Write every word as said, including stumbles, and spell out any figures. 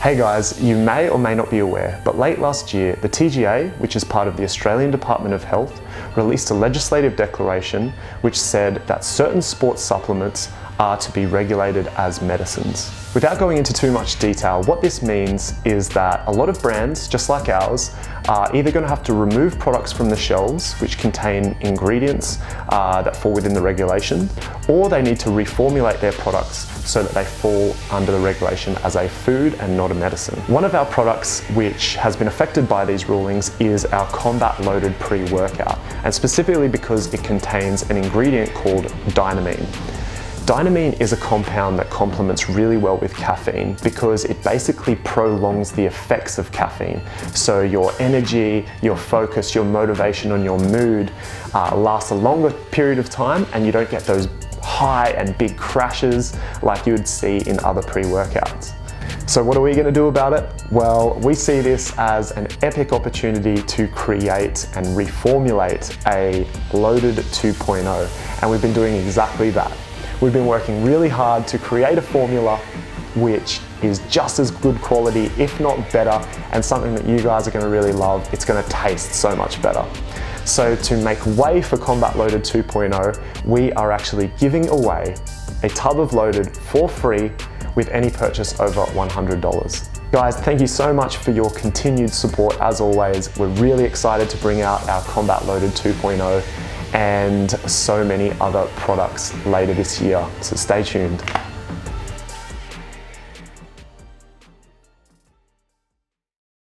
Hey guys, you may or may not be aware, but late last year, the T G A, which is part of the Australian Department of Health, released a legislative declaration which said that certain sports supplements are to be regulated as medicines. Without going into too much detail, what this means is that a lot of brands, just like ours, are either going to have to remove products from the shelves which contain ingredients uh, that fall within the regulation, or they need to reformulate their products so that they fall under the regulation as a food and not a medicine. One of our products which has been affected by these rulings is our Combat Loaded Pre Workout, and specifically because it contains an ingredient called Dynamine. Dynamine is a compound that complements really well with caffeine because it basically prolongs the effects of caffeine. So your energy, your focus, your motivation and your mood uh, lasts a longer period of time, and you don't get those high and big crashes like you would see in other pre-workouts. So what are we going to do about it? Well, we see this as an epic opportunity to create and reformulate a Loaded two point oh, and we've been doing exactly that. We've been working really hard to create a formula which is just as good quality, if not better, and something that you guys are going to really love. It's going to taste so much better. So to make way for Combat Loaded two point oh, we are actually giving away a tub of Loaded for free with any purchase over one hundred dollars. Guys, thank you so much for your continued support as always. We're really excited to bring out our Combat Loaded two point oh and so many other products later this year, so stay tuned.